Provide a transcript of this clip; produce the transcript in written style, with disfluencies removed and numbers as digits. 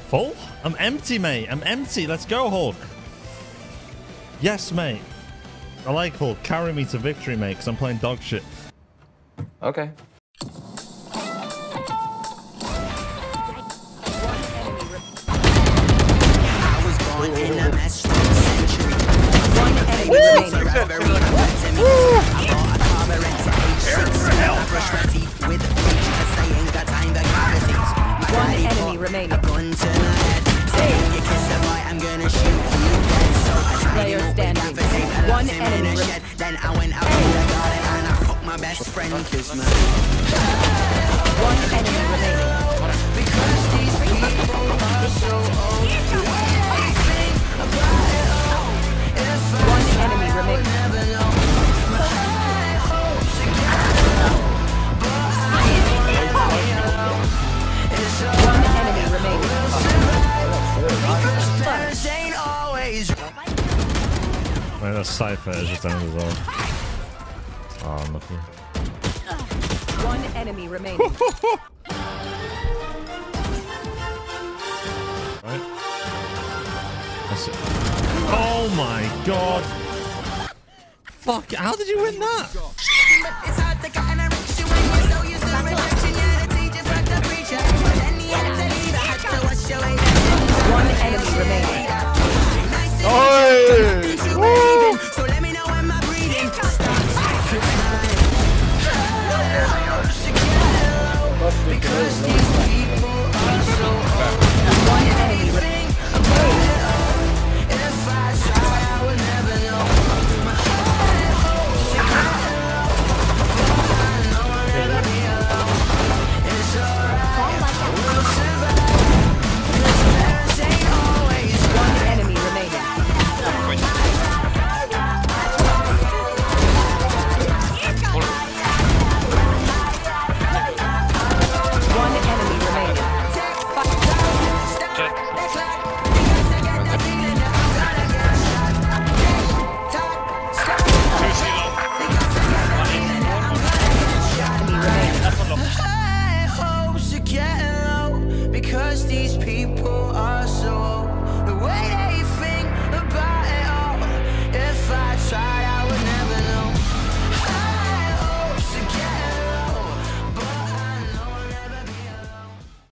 Full? I'm empty, mate. I'm empty. Let's go, Hulk. Yes, mate. I like Hulk. Carry me to victory, mate, because I'm playing dog shit. Okay. One enemy remaining. Player standing. One enemy remaining. Then I went out in the garden and I fucked my best friend Kismet. One enemy remaining. Because these people are so old. One enemy remaining. Never know. One enemy remaining. Because ain't always Wait, that Cypher is just ended as well. Oh, nothing. One enemy remaining. Right. That's it. Oh my god. Fuck, how did you win that? it's hard to cut and I reach you when you're so used to rejection.